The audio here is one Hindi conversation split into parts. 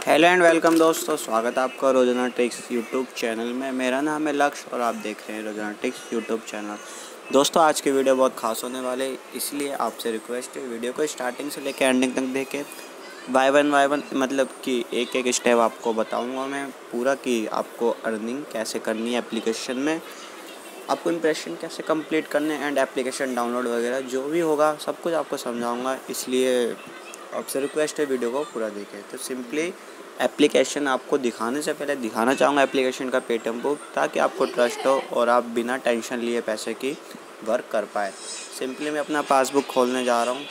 हेलो एंड वेलकम दोस्तों, स्वागत है आपका रोजाना टिक्स यूट्यूब चैनल में। मेरा नाम है लक्ष्य और आप देख रहे हैं रोजाना टिक्स यूट्यूब चैनल। दोस्तों आज की वीडियो बहुत खास होने वाले, इसलिए आपसे रिक्वेस्ट है वीडियो को स्टार्टिंग से लेकर एंडिंग तक देखें। बाय वन मतलब कि एक एक स्टेप आपको बताऊंगा मैं पूरा कि आपको अर्निंग कैसे करनी है एप्लीकेशन में, आपको इंप्रेशन कैसे कंप्लीट करने एंड एप्लीकेशन डाउनलोड वगैरह जो भी होगा सब कुछ आपको समझाऊंगा। इसलिए आपसे रिक्वेस्ट है वीडियो को पूरा देखें। तो सिंपली एप्लीकेशन आपको दिखाने से पहले दिखाना चाहूँगा एप्लीकेशन का पेटीएम बुक, ताकि आपको ट्रस्ट हो और आप बिना टेंशन लिए पैसे की वर्क कर पाए। सिंपली मैं अपना पासबुक खोलने जा रहा हूँ।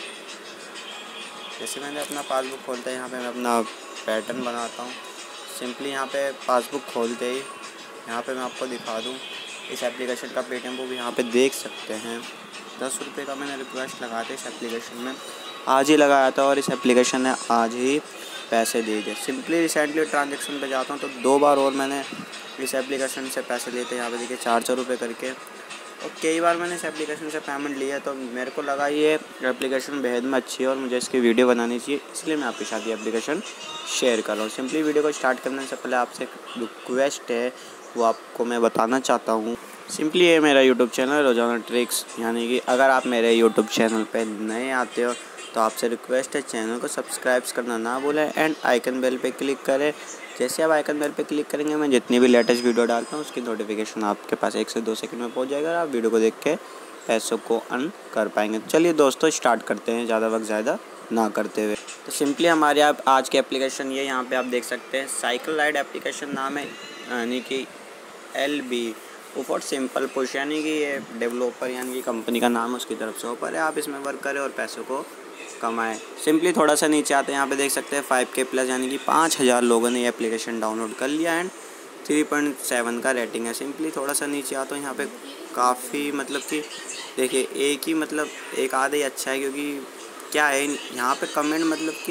जैसे मैंने अपना पासबुक खोलता है, यहाँ पे मैं अपना पैटर्न बनाता हूँ। सिंपली यहाँ पे पासबुक खोलते ही यहाँ पे मैं आपको दिखा दूँ इस एप्लीकेशन का पेटीएम बुक यहाँ पे देख सकते हैं। 10 रुपये का मैंने रिक्वेस्ट लगा था इस एप्लीकेशन में, आज ही लगाया था और इस एप्लीकेशन ने आज ही पैसे दे दिए। सिंपली रिसेंटली ट्रांजेक्शन पे जाता हूँ तो 2 बार और मैंने इस एप्लीकेशन से पैसे लिए थे। यहाँ पे देखिए 400 रुपये करके, और कई बार मैंने इस एप्लीकेशन से पेमेंट लिया, तो मेरे को लगा ये एप्लीकेशन बेहद में अच्छी है और मुझे इसकी वीडियो बनानी चाहिए, इसलिए मैं आपके साथ ये एप्लीकेशन शेयर कर रहा हूँ। सिंपली वीडियो को स्टार्ट करने से पहले आपसे एक रिक्वेस्ट है, वो आपको मैं बताना चाहता हूँ। सिंपली ये मेरा यूट्यूब चैनल रोजाना ट्रिक्स, यानी कि अगर आप मेरे यूट्यूब चैनल पे नए आते हो तो आपसे रिक्वेस्ट है चैनल को सब्सक्राइब करना ना भूलें एंड आइकन बेल पे क्लिक करें। जैसे आप आइकन बेल पे क्लिक करेंगे, मैं जितनी भी लेटेस्ट वीडियो डालता हूँ उसकी नोटिफिकेशन आपके पास 1 से 2 सेकंड में पहुँच जाएगा और आप वीडियो को देख के पैसों को अर्न कर पाएंगे। चलिए दोस्तों स्टार्ट करते हैं ज़्यादा वक्त ज़्यादा ना करते हुए। तो सिंपली हमारे आप आज की एप्लीकेशन ये यहाँ पर आप देख सकते हैं, साइकिल राइड एप्लीकेशन नाम है, यानी कि LB फॉर सिंपल पुश, यानी कि ये डेवलपर यानी कि कंपनी का नाम है, उसकी तरफ से ऊपर है। आप इसमें वर्क करें और पैसों को कमाएं। सिंपली थोड़ा सा नीचे आते हैं, यहाँ पे देख सकते हैं 5K प्लस, यानी कि 5000 लोगों ने ये एप्लीकेशन डाउनलोड कर लिया एंड 3.7 का रेटिंग है। सिंपली थोड़ा सा नीचे आता हूँ, यहाँ पे काफ़ी मतलब कि देखिए एक ही मतलब एक आधा ही अच्छा है, क्योंकि क्या है यहाँ पे कमेंट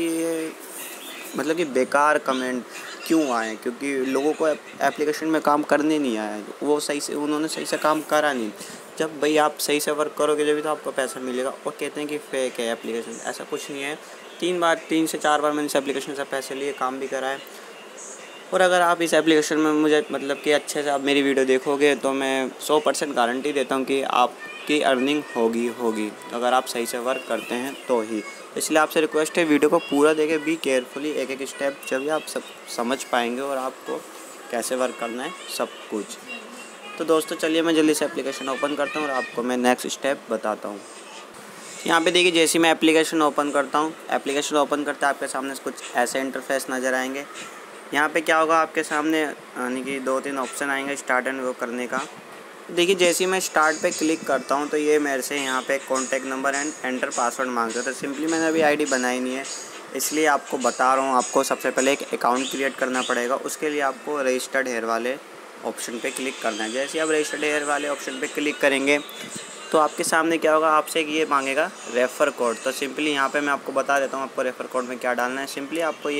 मतलब कि बेकार कमेंट क्यों आए, क्योंकि लोगों को एप्लीकेशन में काम करने नहीं आया, वो उन्होंने सही से काम करा नहीं। जब भाई आप सही से वर्क करोगे जब भी तो आपको पैसा मिलेगा। और कहते हैं कि फेक है एप्लीकेशन, ऐसा कुछ नहीं है। 3 से 4 बार मैंने इस एप्लीकेशन से पैसे लिए, काम भी करा है। और अगर आप इस एप्लीकेशन में मुझे मतलब कि अच्छे से आप मेरी वीडियो देखोगे तो मैं 100% गारंटी देता हूँ कि आपकी अर्निंग होगी अगर आप सही से वर्क करते हैं तो ही। इसलिए आपसे रिक्वेस्ट है वीडियो को पूरा देखें, बी केयरफुली, एक एक स्टेप जब आप सब समझ पाएंगे और आपको कैसे वर्क करना है सब कुछ। तो दोस्तों चलिए मैं जल्दी से एप्लीकेशन ओपन करता हूँ और आपको मैं नेक्स्ट स्टेप बताता हूँ। यहाँ पे देखिए जैसे मैं एप्लीकेशन ओपन करता हूँ, एप्लीकेशन ओपन करते आपके सामने कुछ ऐसे इंटरफेस नज़र आएंगे। यहाँ पे क्या होगा आपके सामने, यानी कि 2-3 ऑप्शन आएंगे स्टार्ट एंड वो करने का। देखिए जैसे ही मैं स्टार्ट पे क्लिक करता हूँ तो ये मेरे से यहाँ पे contact number and enter password मांगता है। तो सिंपली मैंने अभी आईडी बनाई नहीं है, इसलिए आपको बता रहा हूँ। आपको सबसे पहले एक अकाउंट क्रिएट करना पड़ेगा, उसके लिए आपको रजिस्टर्ड हेयर वाले ऑप्शन पे क्लिक करना है। जैसे आप रजिस्टर्ड हेयर वाले ऑप्शन पे क्लिक करेंगे तो आपके सामने क्या होगा, आपसे ये मांगेगा रेफ़र कोड। तो सिंपली यहाँ पे मैं आपको बता देता हूँ आपको रेफ़र कोड में क्या डालना है। सिंपली आपको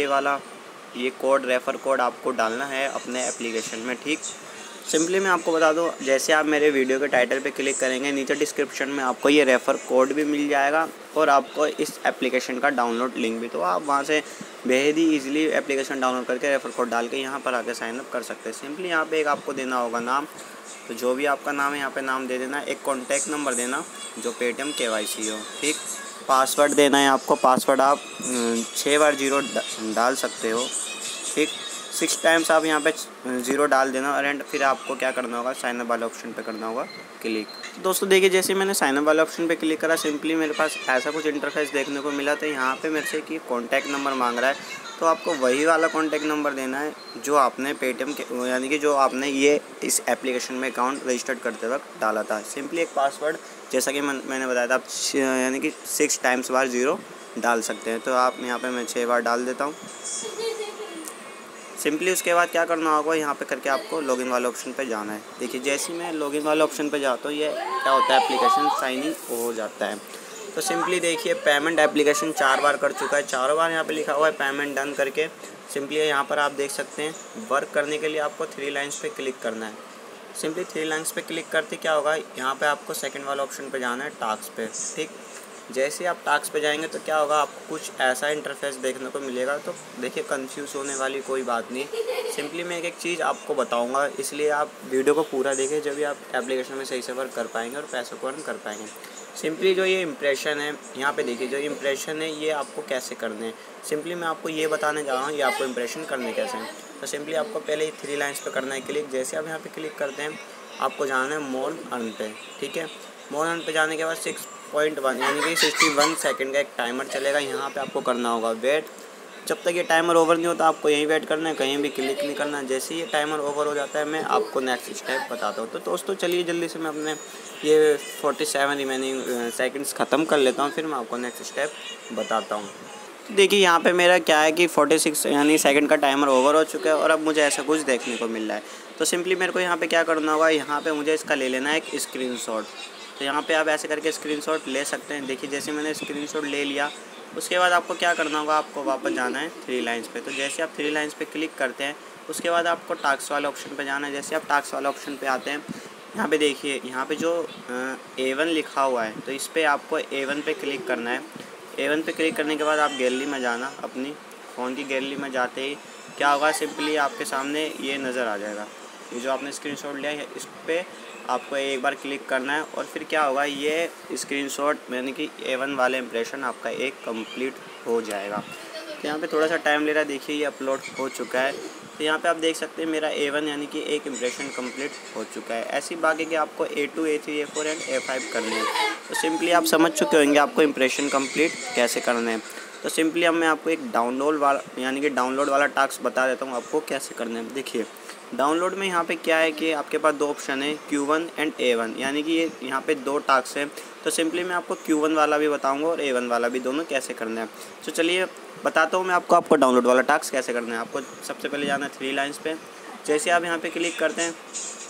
ये कोड रेफ़र कोड आपको डालना है अपने एप्लीकेशन में, ठीक। सिंपली मैं आपको बता दूं, जैसे आप मेरे वीडियो के टाइटल पे क्लिक करेंगे नीचे डिस्क्रिप्शन में आपको ये रेफ़र कोड भी मिल जाएगा और आपको इस एप्लीकेशन का डाउनलोड लिंक भी, तो आप वहाँ से बेहद ही ईजिली एप्लीकेशन डाउनलोड करके रेफ़र कोड डाल के यहाँ पर आके साइन अप कर सकते हैं। सिंपली यहाँ पे एक आपको देना होगा नाम, तो जो भी आपका नाम है यहाँ पे नाम दे देना। एक कॉन्टैक्ट नंबर देना जो पेटीएम KYC हो, ठीक। पासवर्ड देना है आपको, पासवर्ड आप 6 बार 0 डाल सकते हो, ठीक। 6 टाइम्स आप यहाँ पे 0 डाल देना और एंड फिर आपको क्या करना होगा, साइन अप वाले ऑप्शन पे करना होगा क्लिक। तो दोस्तों देखिए जैसे मैंने साइन अप वाले ऑप्शन पे क्लिक करा, सिंपली मेरे पास ऐसा कुछ इंटरफेस देखने को मिला। तो यहाँ पे मेरे से कि कॉन्टैक्ट नंबर मांग रहा है, तो आपको वही वाला कॉन्टैक्ट नंबर देना है जो आपने पेटीएम के यानी कि जो आपने ये इस एप्लीकेशन में अकाउंट रजिस्टर्ड करते वक्त डाला था। सिंपली एक पासवर्ड जैसा कि मैंने बताया था, आप यानी कि 6 टाइम्स बार 0 डाल सकते हैं। तो आप यहाँ पर मैं 6 बार डाल देता हूँ। सिंपली उसके बाद क्या करना होगा, यहाँ पे करके आपको लॉगिन वाले ऑप्शन पे जाना है। देखिए जैसे मैं लॉगिन वाले ऑप्शन पे जाता हूँ, ये क्या होता है, एप्लीकेशन साइन इन हो जाता है। तो सिंपली देखिए पेमेंट एप्लीकेशन 4 बार कर चुका है, 4 बार यहाँ पे लिखा हुआ है पेमेंट डन करके। सिंपली यहाँ पर आप देख सकते हैं वर्क करने के लिए आपको 3 लाइन्स पे क्लिक करना है। सिंपली 3 लाइन्स पे क्लिक करते क्या होगा, यहाँ पर आपको सेकेंड वाले ऑप्शन पर जाना है टास्क पे, ठीक। जैसे आप टास्क पे जाएंगे तो क्या होगा, आपको कुछ ऐसा इंटरफेस देखने को मिलेगा। तो देखिए कंफ्यूज होने वाली कोई बात नहीं, सिंपली मैं एक चीज़ आपको बताऊंगा, इसलिए आप वीडियो को पूरा देखें, जब भी आप एप्लीकेशन में सही से वर्क कर पाएंगे और पैसों को अर्न कर पाएंगे। सिंपली जो ये इंप्रेशन है यहाँ पे देखिए, जो इंप्रेशन है ये आपको कैसे करने हैं, सिंपली मैं आपको ये बताने जा रहा हूँ ये आपको इंप्रेशन करने कैसे हैं। तो सिंपली आपको पहले ही 3 लाइन्स पे करना है क्लिक। जैसे आप यहाँ पे क्लिक करते हैं आपको जाना है मोर अर्न पे, ठीक है। मोर अर्न पे जाने के बाद 6.1 यानी कि 61 सेकंड का एक टाइमर चलेगा, यहाँ पे आपको करना होगा वेट। जब तक ये टाइमर ओवर नहीं होता आपको यहीं वेट करना है, कहीं भी क्लिक नहीं करना है। जैसे ही ये टाइमर ओवर हो जाता है मैं आपको नेक्स्ट स्टेप बताता हूँ। तो दोस्तों चलिए जल्दी से मैं अपने ये 47 रिमेनिंग सेकंड्स ख़त्म कर लेता हूँ, फिर मैं आपको नेक्स्ट स्टेप बताता हूँ। तो देखिए यहाँ पे मेरा क्या है कि 46 यानी सेकंड का टाइमर ओवर हो चुका है और अब मुझे ऐसा कुछ देखने को मिल रहा है। तो सिंपली मेरे को यहाँ पे क्या करना होगा, यहाँ पे मुझे इसका ले लेना है एक स्क्रीनशॉट। तो यहाँ पे आप ऐसे करके स्क्रीनशॉट ले सकते हैं। देखिए जैसे मैंने स्क्रीनशॉट ले लिया, उसके बाद आपको क्या करना होगा, आपको वापस जाना है 3 लाइन्स पे। तो जैसे आप 3 लाइन्स पे क्लिक करते हैं उसके बाद आपको टास्क वाले ऑप्शन पे जाना है। जैसे आप टास्क वाले ऑप्शन पे आते हैं, यहाँ पे देखिए यहाँ पे जो A1 लिखा हुआ है, तो इस पर आपको A1 पे क्लिक करना है। A1 पे क्लिक करने के बाद आप गैलरी में जाना, अपनी फ़ोन की गैलरी में जाते ही क्या होगा, सिंपली आपके सामने ये नज़र आ जाएगा, ये जो आपने स्क्रीनशॉट लिया है इस पर आपको एक बार क्लिक करना है और फिर क्या होगा, ये स्क्रीनशॉट यानी कि A1 वाले इंप्रेशन आपका एक कंप्लीट हो जाएगा। तो यहाँ पे थोड़ा सा टाइम ले रहा है, देखिए ये अपलोड हो चुका है। तो यहाँ पे आप देख सकते हैं मेरा A1 यानी कि एक इंप्रेशन कंप्लीट हो चुका है। ऐसी बाकी कि आपको A2, A3, A4 and A5 करने हैं। तो सिंपली आप समझ चुके होंगे आपको इंप्रेशन कंप्लीट कैसे करने हैं। तो सिंपली अब मैं आपको एक डाउनलोड वाला टास्क बता देता हूँ आपको कैसे करना है। देखिए डाउनलोड में यहाँ पे क्या है कि आपके पास 2 ऑप्शन है, Q1 एंड A1, यानी कि ये यहाँ पे 2 टास्क हैं। तो सिंपली मैं आपको Q1 वाला भी बताऊंगा और A1 वाला भी, दोनों कैसे करना है। तो चलिए बताता हूँ मैं आपको डाउनलोड वाला टास्क कैसे करना है। आपको सबसे पहले जाना है 3 लाइन्स पे। जैसे आप यहाँ पे क्लिक करते हैं,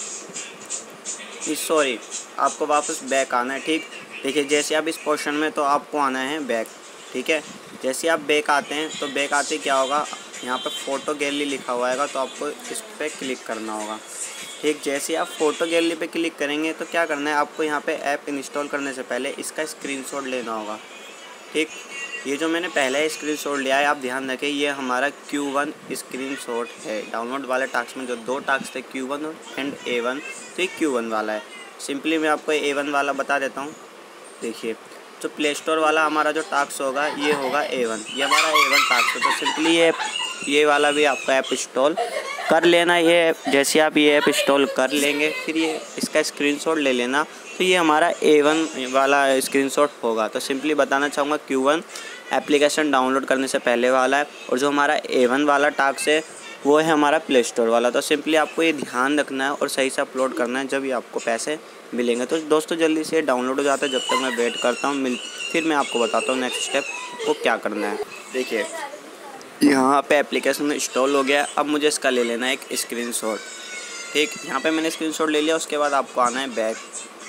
सॉरी आपको वापस बैक आना है, ठीक। देखिए जैसे आप इस पोर्शन में, तो आपको आना है बैक, ठीक है। जैसे आप बैक आते हैं तो बैक आते क्या होगा, यहाँ पर फ़ोटो गैलरी लिखा हुआ है, तो आपको इस पर क्लिक करना होगा, ठीक। जैसे आप फ़ोटो गैलरी पे क्लिक करेंगे तो क्या करना है, आपको यहाँ पे ऐप इंस्टॉल करने से पहले इसका स्क्रीनशॉट लेना होगा, ठीक। ये जो मैंने पहले स्क्रीनशॉट लिया है, आप ध्यान रखें ये हमारा Q1 स्क्रीनशॉट है। डाउनलोड वाले टास्क में जो 2 टास्क थे Q1 एंड A1, तो ये Q1 वाला है। सिंपली मैं आपको A1 वाला बता देता हूँ। देखिए जो प्ले स्टोर वाला हमारा जो टास्क होगा ये होगा A1, ये हमारा A1 टास्क है। तो सिंपली ये वाला भी आपका ऐप इंस्टॉल कर लेना। ये जैसे आप ये ऐप इंस्टॉल कर लेंगे फिर ये इसका स्क्रीनशॉट ले लेना, तो ये हमारा A1 वाला स्क्रीनशॉट होगा। तो सिंपली बताना चाहूँगा Q1 एप्लीकेशन डाउनलोड करने से पहले वाला है और जो हमारा A1 वाला टास्क है वो है हमारा प्ले स्टोर वाला। तो सिंपली आपको ये ध्यान रखना है और सही से अपलोड करना है, जब ये आपको पैसे मिलेंगे। तो दोस्तों जल्दी से डाउनलोड हो जाता है, जब तक मैं वेट करता हूँ फिर मैं आपको बताता हूँ नेक्स्ट स्टेप को क्या करना है। देखिए यहाँ पे एप्लीकेशन इंस्टॉल हो गया, अब मुझे इसका ले लेना है एक स्क्रीनशॉट, ठीक। यहाँ पे मैंने स्क्रीनशॉट ले लिया, उसके बाद आपको आना है बैक।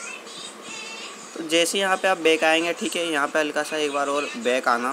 तो जैसे यहाँ पे आप बैक आएंगे, ठीक है, यहाँ पे हल्का सा एक बार और बैक आना,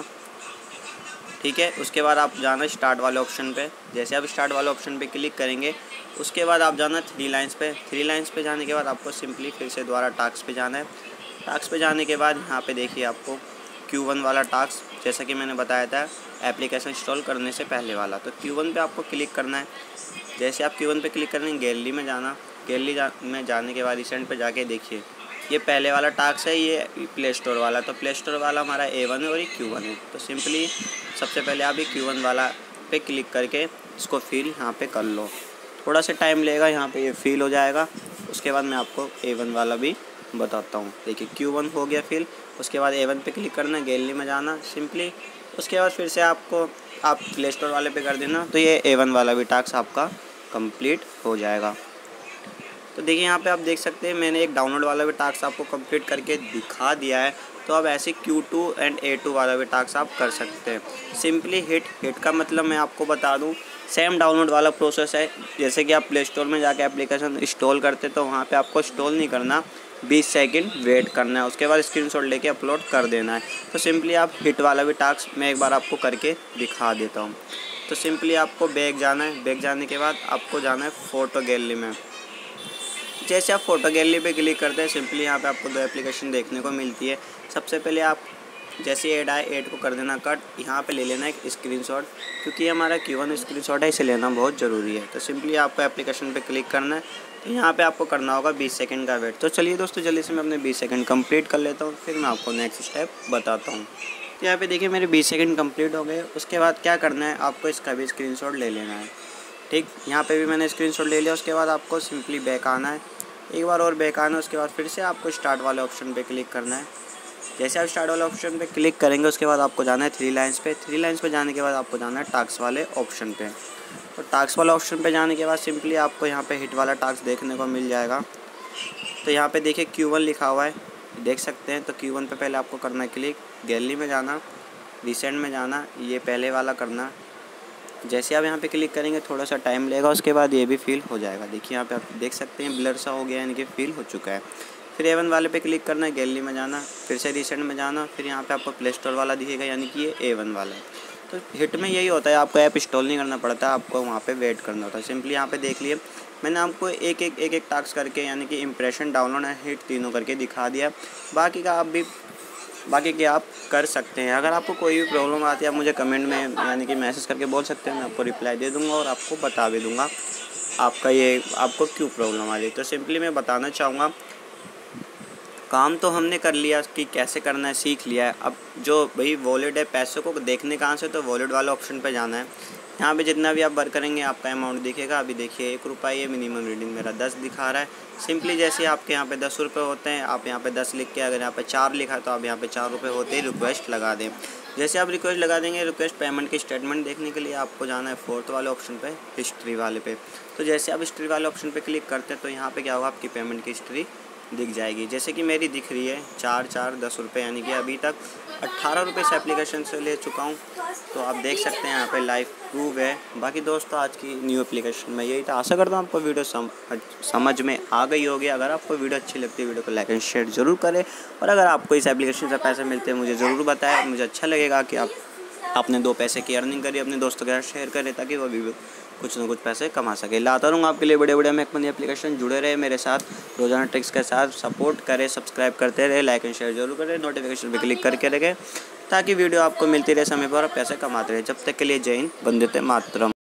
ठीक है। उसके बाद आप जाना स्टार्ट वाले ऑप्शन पे। जैसे आप स्टार्ट वाले ऑप्शन पे क्लिक करेंगे उसके बाद आप जाना 3 लाइन्स पे। 3 लाइन्स पे जाने के बाद आपको सिंपली फिर से दोबारा टास्क पे जाना है। टास्क पे जाने के बाद यहाँ पे देखिए आपको Q1 वाला टास्क, जैसा कि मैंने बताया था एप्लीकेशन इंस्टॉल करने से पहले वाला, तो Q1 पे आपको क्लिक करना है। जैसे आप Q1 पे क्लिक करेंगे गैलरी में जाना, में जाने के बाद रिसेंट पे जाके देखिए ये पहले वाला टास्क है, ये प्ले स्टोर वाला। तो प्ले स्टोर वाला हमारा A1 है और ये Q1 है। तो सिंपली सबसे पहले आप ये Q1 वाला पे क्लिक करके इसको फिल यहाँ पे कर लो। थोड़ा सा टाइम लेगा, यहाँ पे ये फिल हो जाएगा। उसके बाद मैं आपको A1 वाला भी बताता हूँ। देखिए Q1 हो गया फिल, उसके बाद A1 पे क्लिक करना, गैलरी में जाना सिंपली। उसके बाद फिर से आप प्ले स्टोर वाले पे कर देना, तो ये A1 वाला भी टास्क आपका कंप्लीट हो जाएगा। तो देखिए यहाँ पे आप देख सकते हैं मैंने एक डाउनलोड वाला भी टास्क आपको कंप्लीट करके दिखा दिया है। तो अब ऐसे Q2 एंड A2 वाला भी टास्क आप कर सकते हैं। सिंपली हिट का मतलब मैं आपको बता दूं, सेम डाउनलोड वाला प्रोसेस है। जैसे कि आप प्ले स्टोर में जाके एप्लीकेशन इंस्टॉल करते तो वहाँ पे आपको इंस्टॉल नहीं करना, 20 सेकंड वेट करना है, उसके बाद स्क्रीनशॉट लेके अपलोड कर देना है। तो सिंपली आप हिट वाला भी टास्क मैं एक बार आपको करके दिखा देता हूँ। तो सिंपली आपको बैक जाना है, बैक जाने के बाद आपको जाना है फ़ोटो गैलरी में। जैसे आप फ़ोटो गैलरी पे क्लिक करते हैं सिंपली यहाँ पे आपको 2 एप्लीकेशन देखने को मिलती है। सबसे पहले आप जैसे ऐड आए ऐड को कर देना कट। यहाँ पे ले लेना एक स्क्रीनशॉट, क्योंकि ये हमारा Q1 स्क्रीनशॉट है, इसे लेना बहुत ज़रूरी है। तो सिंपली आपको एप्लीकेशन पे क्लिक करना है, तो यहाँ पे आपको करना होगा 20 सेकंड का वेट। तो चलिए दोस्तों जल्दी से मैं अपने 20 सेकंड कंप्लीट कर लेता हूँ, फिर मैं आपको नेक्स्ट स्टेप बताता हूँ। तो यहाँ पे देखिए मेरे 20 सेकंड कंप्लीट हो गए। उसके बाद क्या करना है, आपको इसका भी स्क्रीनशॉट ले लेना है। ठीक, यहाँ पे भी मैंने स्क्रीनशॉट ले लिया। उसके बाद आपको सिंपली बैक आना है, एक बार और बैक आना है। उसके बाद फिर से आपको स्टार्ट वाले ऑप्शन पे क्लिक करना है। जैसे आप स्टार्ट वाले ऑप्शन पे क्लिक करेंगे उसके बाद आपको जाना है 3 लाइन्स पे। 3 लाइन्स पे जाने के बाद आपको जाना है टास्क वाले ऑप्शन पे। तो टास्क वाले ऑप्शन पे जाने के बाद सिंपली आपको यहाँ पे हिट वाला टास्क देखने को मिल जाएगा। तो यहाँ पे देखिए Q1 लिखा हुआ है, देख सकते हैं। तो Q1 पे पहले आपको करना है क्लिक, गैलरी में जाना, रिसेंट में जाना, ये पहले वाला करना। जैसे आप यहाँ पे क्लिक करेंगे थोड़ा सा टाइम लेगा, उसके बाद ये भी फिल हो जाएगा। देखिए यहाँ पे आप देख सकते हैं ब्लर सा हो गया, यानी कि फिल हो चुका है। फिर A1 वाले पे क्लिक करना है, गैलरी में जाना, फिर से रिसेंट में जाना, फिर यहाँ पे आपको प्ले स्टोर वाला दिखेगा, यानी कि ये A1 वाला है। तो हिट में यही होता है, आपको ऐप इंस्टॉल नहीं करना पड़ता, आपको वहाँ पे वेट करना होता है। सिंपली यहाँ पे देख लिए मैंने आपको एक एक टास्क करके, यानी कि इंप्रेशन, डाउनलोड एंड हिट तीनों करके दिखा दिया। बाकी के आप कर सकते हैं। अगर आपको कोई भी प्रॉब्लम आती है आप मुझे कमेंट में यानी कि मैसेज करके बोल सकते हैं, मैं आपको रिप्लाई दे दूँगा और आपको बता भी दूँगा आपको क्यों प्रॉब्लम आ रही है। तो सिंपली मैं बताना चाहूँगा, काम तो हमने कर लिया कि कैसे करना है, सीख लिया है। अब जो भाई वॉलेट है, पैसों को देखने कहाँ से, तो वॉलेट वाले ऑप्शन पे जाना है। यहाँ पे जितना भी आप वर्क करेंगे आपका अमाउंट दिखेगा। अभी देखिए 1 रुपये ये मिनिमम रीडिंग मेरा 10 दिखा रहा है। सिंपली जैसे आपके यहाँ पे 10 रुपये होते हैं, आप यहाँ पे 10 लिख के, अगर यहाँ पे 4 लिखा तो आप यहाँ पे 4 रुपये होते ही रिक्वेस्ट लगा दें। जैसे आप रिक्वेस्ट लगा देंगे, रिक्वेस्ट पेमेंट की स्टेटमेंट देखने के लिए आपको जाना है 4th वाले ऑप्शन पे, हिस्ट्री वाले पे। तो जैसे आप हिस्ट्री वाले ऑप्शन पे क्लिक करते हैं तो यहाँ पे क्या होगा, आपकी पेमेंट की हिस्ट्री दिख जाएगी। जैसे कि मेरी दिख रही है 4 10 रुपये, यानी कि अभी तक 18 रुपये इस एप्लीकेशन से ले चुका हूँ। तो आप देख सकते हैं यहाँ पे लाइव प्रूफ है। बाकी दोस्तों आज की न्यू एप्लीकेशन में यही था। आशा करता हूँ आपको वीडियो समझ में आ गई होगी। अगर आपको वीडियो अच्छी लगती है वीडियो को लाइक एंड शेयर ज़रूर करें, और अगर आपको इस एप्लीकेशन से पैसे मिलते हैं मुझे ज़रूर बताएं। मुझे अच्छा लगेगा कि आपने 2 पैसे की अर्निंग करी, अपने दोस्तों के साथ शेयर करें ताकि वो भी कुछ ना कुछ पैसे कमा सके। लाता रहूँगा आपके लिए बड़े मैं अपनी एप्लीकेशन। जुड़े रहे मेरे साथ, रोजाना ट्रिक्स के साथ सपोर्ट करें, सब्सक्राइब करते रहे, लाइक एंड शेयर जरूर करें, नोटिफिकेशन पे क्लिक करके रखें ताकि वीडियो आपको मिलती रहे समय पर और पैसे कमाते रहे। जब तक के लिए जय हिंद, वंदे मातरम।